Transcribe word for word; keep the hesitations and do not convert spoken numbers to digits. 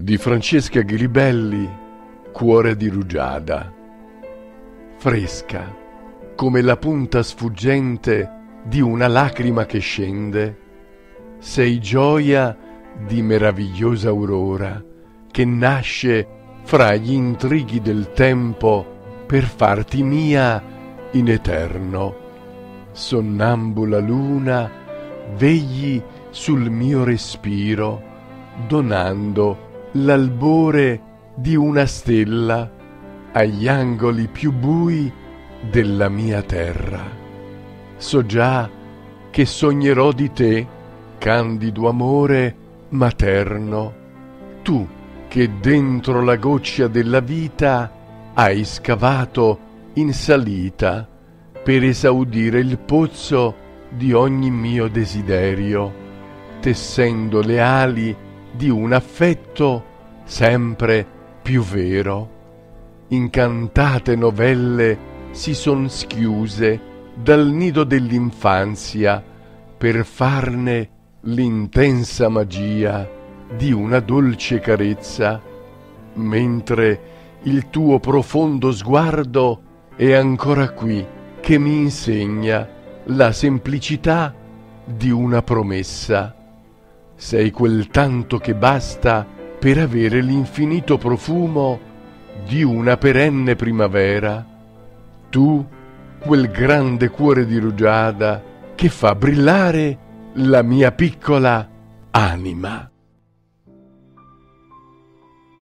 di Francesca Gribelli, Cuore di rugiada. Fresca come la punta sfuggente di una lacrima che scende, sei gioia di meravigliosa aurora che nasce fra gli intrighi del tempo per farti mia in eterno. Sonnambula luna, vegli sul mio respiro, donando l'albore di una stella agli angoli più bui della mia terra. So già che sognerò di te, candido amore materno, tu che dentro la goccia della vita hai scavato in salita per esaudire il pozzo di ogni mio desiderio, tessendo le ali di un affetto sempre più vero. Incantate novelle si son schiuse dal nido dell'infanzia per farne l'intensa magia di una dolce carezza, mentre il tuo profondo sguardo è ancora qui che mi insegna la semplicità di una promessa. Sei quel tanto che basta per avere l'infinito profumo di una perenne primavera. Tu, quel grande cuore di rugiada che fa brillare la mia piccola anima.